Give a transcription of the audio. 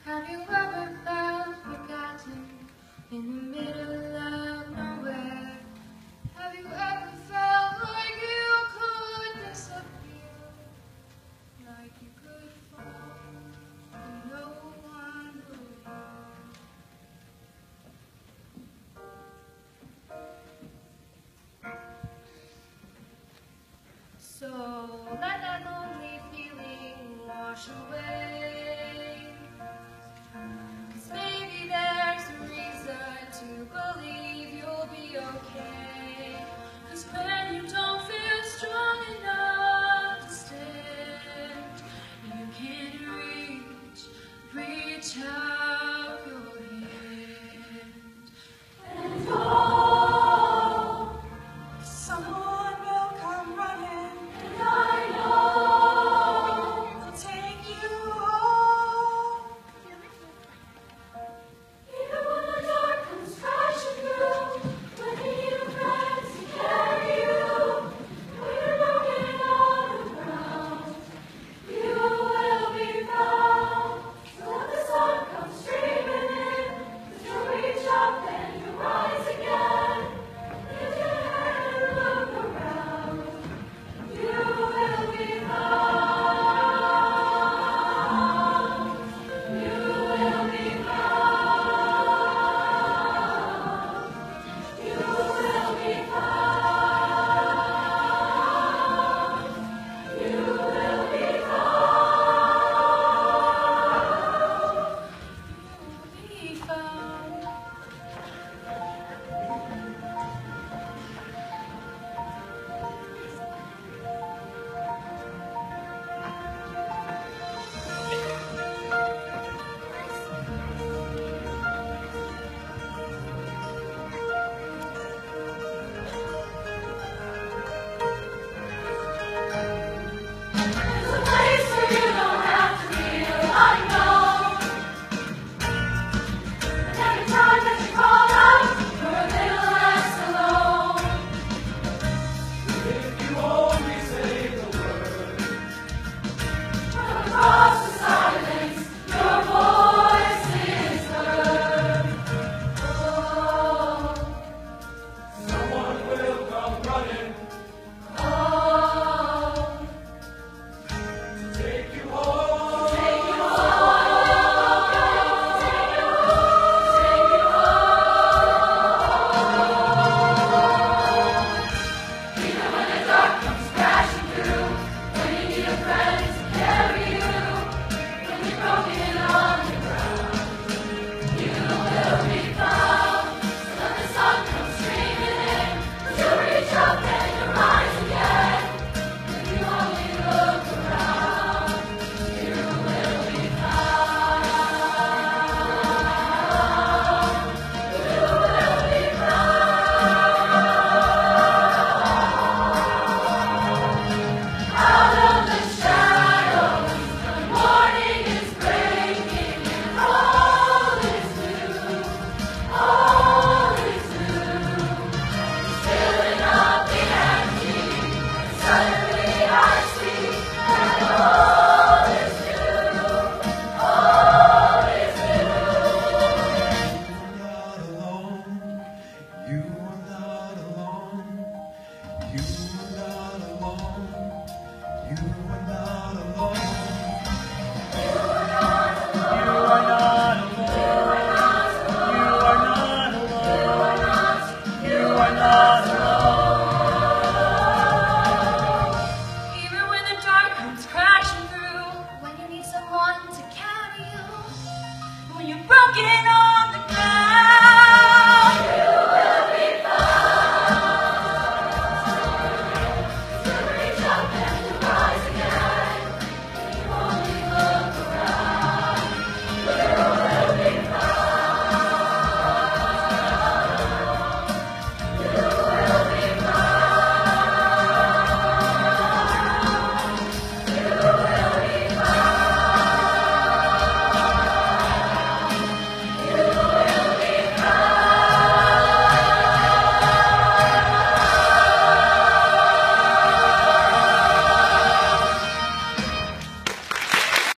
Have you ever felt forgotten in the middle of nowhere? Have you ever felt like you could disappear? Like you could fall and no one would know? So let that lonely feeling wash away. 'Cause maybe there's a reason to believe you'll be okay. 'Cause when you don't feel strong enough to stand, you can't reach out.